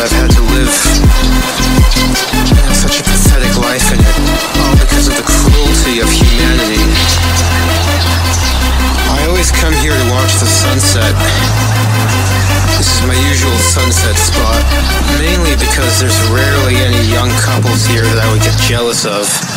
I've had to live such a pathetic life in it, all because of the cruelty of humanity. I always come here to watch the sunset. This is my usual sunset spot, mainly because there's rarely any young couples here that I would get jealous of.